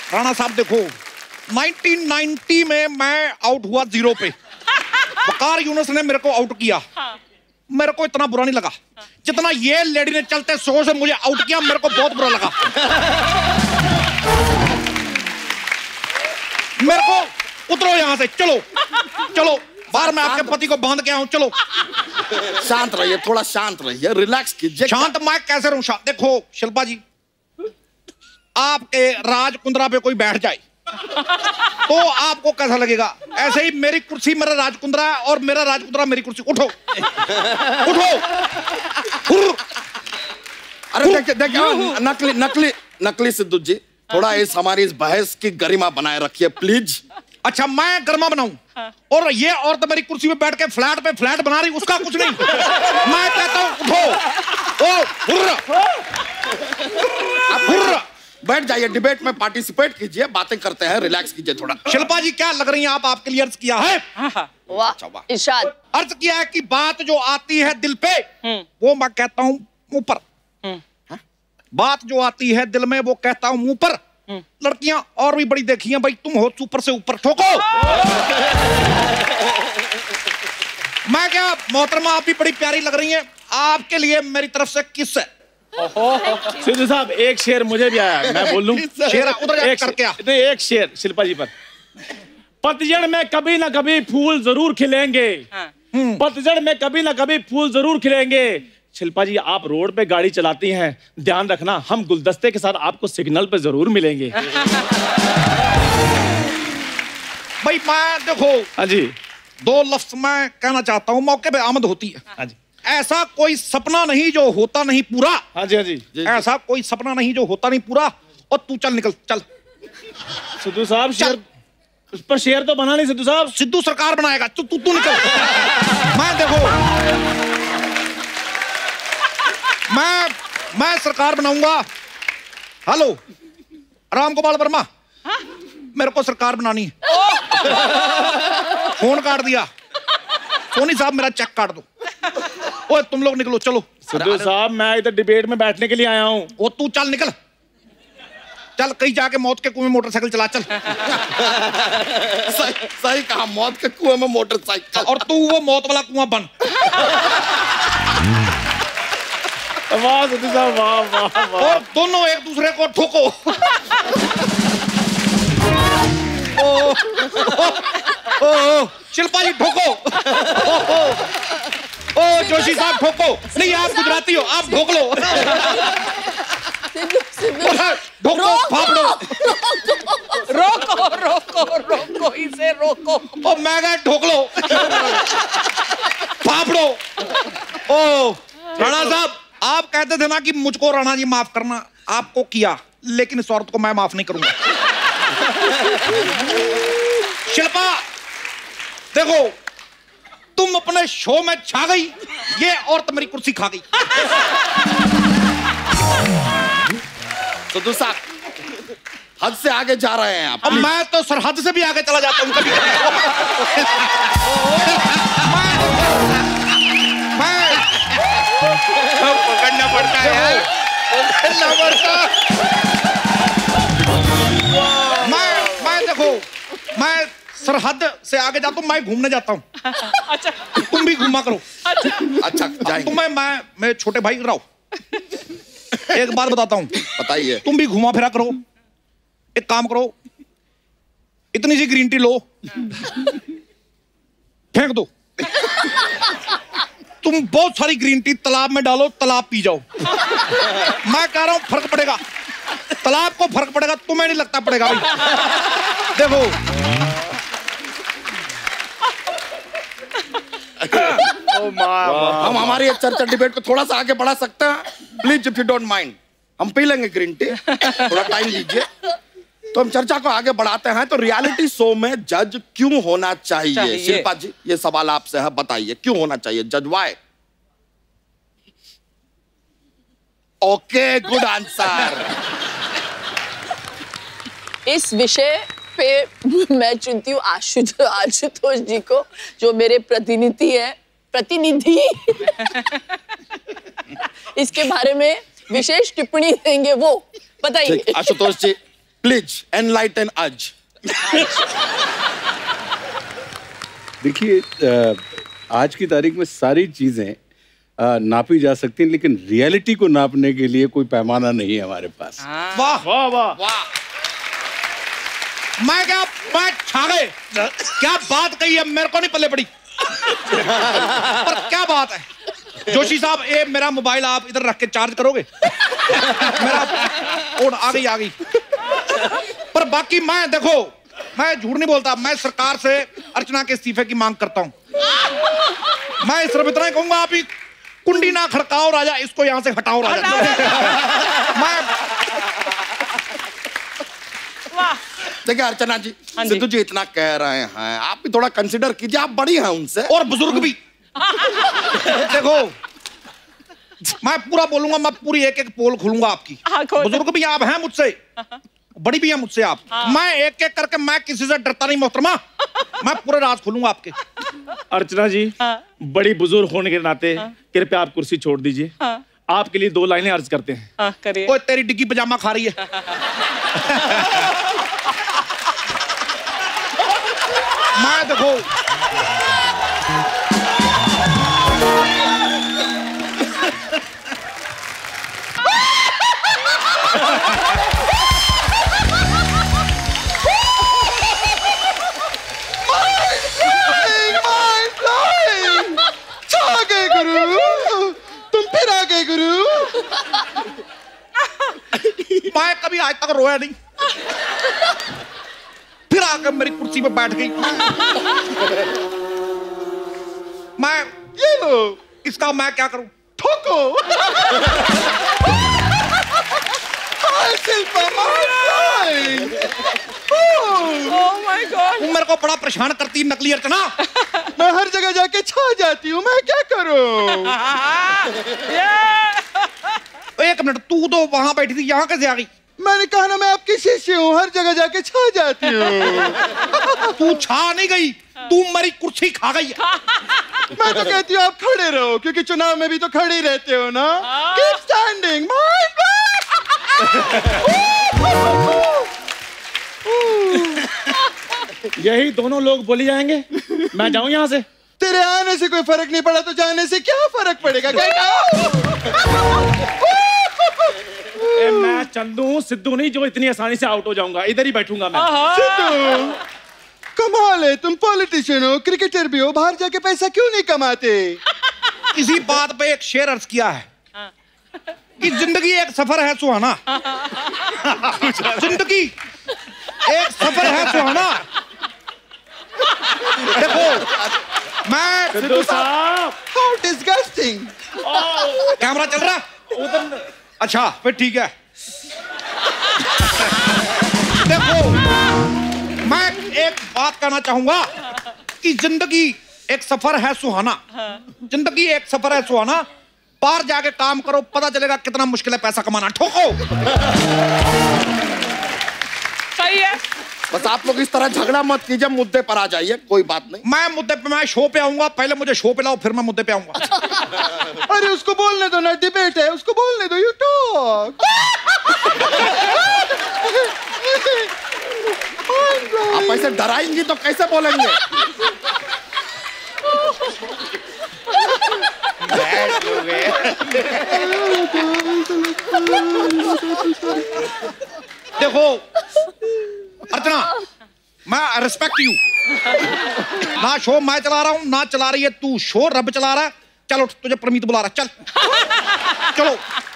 राणा साहब देखो, 1990 में मैं आउट हुआ 0 पे। वकार यूनुस ने मेरे को आउट किया। मेरे को इतना बुरा नहीं लगा जितना ये लेडी ने चलते शो से मुझे आउट किया, मेरे को बहुत बुरा लगा। मेरे को उतरो यहां से, चलो चलो बाहर, मैं आपके पति को बांध के आऊं, चलो। शांत रहिए, थोड़ा शांत रहिए, रिलैक्स कीजिए। शांत मैं कैसे रहूं शांत? देखो शिल्पा जी, आपके राज कुंद्रा पे कोई बैठ जाए तो आपको कैसा लगेगा? ऐसे ही मेरी कुर्सी मेरा राजकुंद्रा है और मेरा राजकुंद्रा मेरी कुर्सी। उठो उठो। अरे देखिए नकली नकली नकली सिद्धू जी, थोड़ा इस हमारी इस बहस की गरिमा बनाए रखिए प्लीज। अच्छा मैं गरिमा बनाऊं और ये औरत मेरी कुर्सी पे बैठ के फ्लैट पे फ्लैट बना रही, उसका कुछ नहीं। मैं कहता हूं उठो। ओ हुर्र, बैठ जाइए, डिबेट में पार्टिसिपेट कीजिए, बातें करते हैं, रिलैक्स कीजिए थोड़ा। शिल्पा जी क्या लग रही हैं आप? आपके लिए अर्ज किया है। वाह इरशाद। अर्ज किया है कि बात जो आती है दिल पे वो मैं कहता हूं मुंह पर। बात जो आती है दिल में वो कहता हूं मुंह पर। लड़कियां और भी बड़ी देखी हैं भाई, तुम हो सुपर से ऊपर। ठोको। मैं क्या मोहतरमा, आप भी बड़ी प्यारी लग रही हैं, आपके लिए मेरी तरफ से किस है। सिद्धू साहब एक शेर मुझे भी आया, मैं बोल लूं? शेर उधर करके आ। नहीं एक शेर शिल्पा जी पर। पतझड़ में कभी ना कभी फूल जरूर खिलेंगे, पतझड़ में कभी ना कभी फूल जरूर खिलेंगे। शिल्पा जी आप रोड पे गाड़ी चलाती हैं, ध्यान रखना हम गुलदस्ते के साथ आपको सिग्नल पे जरूर मिलेंगे। भाई मैं देखो, हाँ जी, 2 लफ्ज मैं कहना चाहता हूँ, मौके पे आमद होती है। हाँ जी। ऐसा कोई सपना नहीं जो होता नहीं पूरा। हाँ जी, हाँ जी, जी। ऐसा कोई सपना नहीं जो होता नहीं पूरा। और तू चल निकल, चल। सिद्धू साहब शेर, उस पर शेर तो बना नहीं सिद्धू साहब। सिद्धू सरकार बनाएगा, तू निकल। मैं देखो मैं सरकार बनाऊंगा। हेलो राम गोपाल वर्मा, मेरे को सरकार बनानी है। फोन काट दिया। सोनी साहब मेरा चेक काट दो। ओए तुम लोग निकलो, चलो। सिद्धू साहब मैं इधर डिबेट में बैठने के लिए आया हूँ। वो तू चल निकल, चल कहीं जाके मौत के कुएं में मोटरसाइकिल चला, चल। सही कहा, मौत के कुएं में मोटरसाइकिल। और तू वो मौत वाला कुआं बन। वाह सिद्धू साहब, वाह वाह वाह। और दोनों एक दूसरे को ठोको। ओ शिल्पा जी ठोको। ओ जोशी साहब ठोको। नहीं आप गुजराती हो, आप ठोक लो। ठोको, फाफड़ो। रोको रोको रोको इसे रोको। ओ मैं कहा ठोक लो। फाफड़ो। ओ राणा साहब आप कहते थे ना कि मुझको राणा जी माफ करना, आपको किया, लेकिन इस औरत को मैं माफ नहीं करूंगा। शिल्पा देखो, तुम अपने शो में छा गई, ये औरत मेरी कुर्सी खा गई। सिद्धू साहब हद से आगे जा रहे हैं आप। अब मैं तो सरहद से भी आगे चला जाता हूँ कभी। पकड़ना पड़ता है यार, पकड़ना पड़ता। मैं देखो, मैं सरहद से आगे जाता हूँ, मैं घूमने जाता हूँ। अच्छा तुम भी घूमा करो। अच्छा जाएंगे। तुम्हें मैं छोटे भाई रहो, एक बात बताता हूँ, बताइए। तुम भी घुमा फिरा करो। एक काम करो, इतनी सी ग्रीन टी लो, फेंक दो। तुम बहुत सारी ग्रीन टी तालाब में डालो, तालाब पी जाओ। मैं कह रहा हूं फर्क पड़ेगा, तालाब को फर्क पड़ेगा, तुम्हें नहीं लगता पड़ेगा भाई। देखो हम हमारी चर्चा डिबेट को थोड़ा सा आगे बढ़ा सकते हैं please, if you don't mind. हम पी लेंगे ग्रीन टी, थोड़ा टाइम दीजिए। तो हम चर्चा को आगे बढ़ाते हैं। तो रियलिटी शो में जज क्यों होना चाहिए? शिल्पा जी ये सवाल आपसे है, बताइए क्यों होना चाहिए जज? वाई? Okay good answer. इस विषय पे मैं चुनती हूँ आशुतोष जी को, जो मेरे प्रतिनिधि इसके बारे में विशेष टिप्पणी देंगे। वो बताइए। Ashutosh ji please enlighten us. देखिए, आज की तारीख में सारी चीजें नापी जा सकती हैं, लेकिन रियलिटी को नापने के लिए कोई पैमाना नहीं है हमारे पास। वाह वाह वाह वाह, मैं छा गए। क्या बात कही है, मेरे को नहीं पल्ले पड़ी। पर क्या बात है जोशी साहब, ये मेरा मोबाइल आप इधर रख के चार्ज करोगे? मेरा फोन आ गई। पर बाकी मैं देखो, मैं झूठ नहीं बोलता, मैं सरकार से अर्चना के इस्तीफे की मांग करता हूं। मैं सिर्फ इतना ही कहूंगा, आप ही कुंडी ना खड़काओ राजा, इसको यहां से हटाओ राजा। मैं देखिए अर्चना जी, सिद्धू जी इतना कह रहे हैं, आप भी थोड़ा कंसिडर कीजिए, आप बड़ी हैं उनसे और बुजुर्ग भी। देखो मैं पूरा बोलूंगा, मैं पूरी एक एक पोल खोलूंगा आपकी। बुजुर्ग भी आप हैं मुझसे, बड़ी भी हैं मुझसे आप। मैं एक एक करके, मैं किसी से डरता नहीं मोहतरमा, मैं पूरे राज खोलूंगा आपके। अर्चना जी, बड़ी बुजुर्ग होने के नाते कृपया आप कुर्सी छोड़ दीजिए। आपके लिए 2 लाइनें अर्ज करते हैं। करिए। कोई तेरी डिग्गी पजामा खा रही है। मैं देखो गुरु। मैं कभी आज तक रोया नहीं, फिर आकर मेरी कुर्सी पे बैठ गई। मैं ये लो, इसका मैं क्या करूं? ठोको। Oh my God! मेरे को बड़ा परेशान करती नकली अर्चना। मैं हर जगह जाके छा जाती हूँ, मैं क्या करूं? एक मिनट, तू तो वहां बैठी थी, यहाँ कैसे आ गई? मैंने कहा ना, मैं आपकी शिष्य हूँ, हर जगह जाके छा जाती हूँ। तू छा नहीं गई, तू मेरी कुर्सी खा गई है। मैं तो कहती हूँ आप खड़े रहो, क्योंकि चुनाव में भी तो खड़े ही रहते हो ना। Keep standing, यही दोनों लोग बोली जाएंगे। मैं जाऊं यहाँ से? तेरे आने से कोई फर्क नहीं पड़ा तो जाने से क्या फर्क पड़ेगा? मैं चंदू सिद्धू नहीं जो इतनी आसानी से आउट हो जाऊंगा। इधर ही बैठूंगा मैं। सिद्धू, कमाल है, तुम पॉलिटिशियन हो, क्रिकेटर भी हो, बाहर जाके पैसा क्यों नहीं कमाते? इसी बात पे एक शेर अर्ज किया है कि जिंदगी एक सफर है सुहाना। जिंदगी एक सफर है सुहाना। देखो मैं सिद्धू साहब, How disgusting! कैमरा चल रहा उधर। अच्छा फिर ठीक है। देखो मैं एक बात कहना चाहूंगा कि जिंदगी एक सफर है सुहाना। जिंदगी एक सफर है सुहाना, बाहर जाके काम करो, पता चलेगा कितना मुश्किल है पैसा कमाना। ठोको। सही है। बस आप लोग इस तरह झगड़ा मत कीजिए, मुद्दे पर आ जाइए, कोई बात नहीं। मैं मुद्दे पे, मैं शो पे आऊंगा, पहले मुझे शो पे लाओ, फिर मैं मुद्दे पे आऊंगा। अरे उसको बोलने दो ना, डिबेट है, उसको बोलने दो, यू टॉक। आप ऐसे डराएंगी तो कैसे बोलेंगे? देखो अर्चना, मैं रिस्पेक्ट यू। ना शो मैं चला रहा हूं, ना चला रही है तू शो, रब चला रहा है। चलो तुझे प्रमीत बुला रहा है, चल चलो।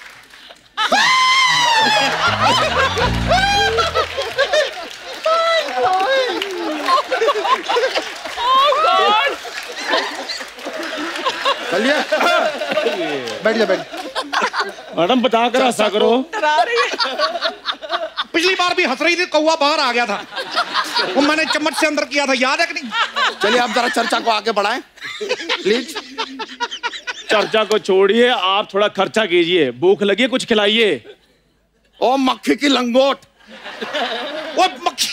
चलिए बैठ जा, बैठ। मैडम बता कर हंसा करो। डरा रही है। पिछली बार भी हंस रही थी, कौवा बाहर आ गया था, वो मैंने चम्मच से अंदर किया था, याद है कि नहीं? चलिए आप जरा चर्चा को आगे बढ़ाएं प्लीज। चर्चा को छोड़िए, आप थोड़ा खर्चा कीजिए। भूख लगी है, कुछ खिलाइए। ओ मक्खी की लंगोट। वो मक्खी।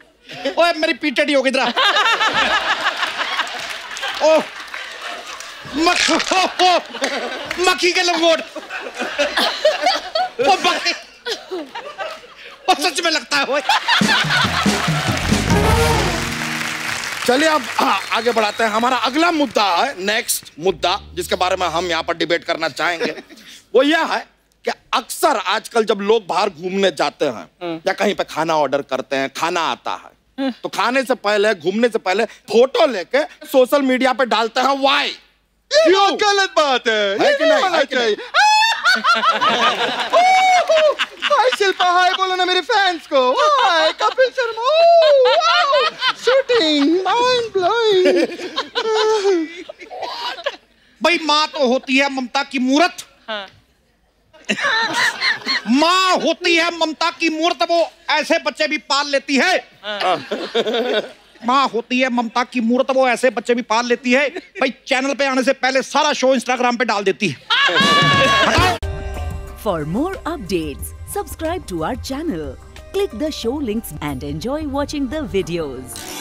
ओए मेरी पीठ टेढ़ी हो गई इधर। ओ मक्खी के लंगोट। वो मक्खी, वो सच में लगता है वो। चलिए अब आगे बढ़ाते हैं। हमारा अगला मुद्दा है, नेक्स्ट मुद्दा जिसके बारे में हम यहाँ पर डिबेट करना चाहेंगे, वो यह है कि अक्सर आजकल जब लोग बाहर घूमने जाते हैं या कहीं पे खाना ऑर्डर करते हैं, खाना आता है, तो खाने से पहले, घूमने से पहले फोटो लेके सोशल मीडिया पे डालते हैं। वाई? क्यों? गलत बात है कि नहीं? है कि नहीं? हाय शिल्पा, हाय बोलो ना मेरे फैंस को। Hi Kapil Sharma, shooting mind blowing. भाई माँ तो होती है ममता की मूर्त। माँ होती है ममता की मूर्त, वो ऐसे बच्चे भी पाल लेती है। माँ होती है ममता की मूर्त, वो ऐसे बच्चे भी पाल लेती है। भाई चैनल पे आने से पहले सारा शो इंस्टाग्राम पे डाल देती है। For more updates, subscribe to our channel, click the show links and enjoy watching the videos.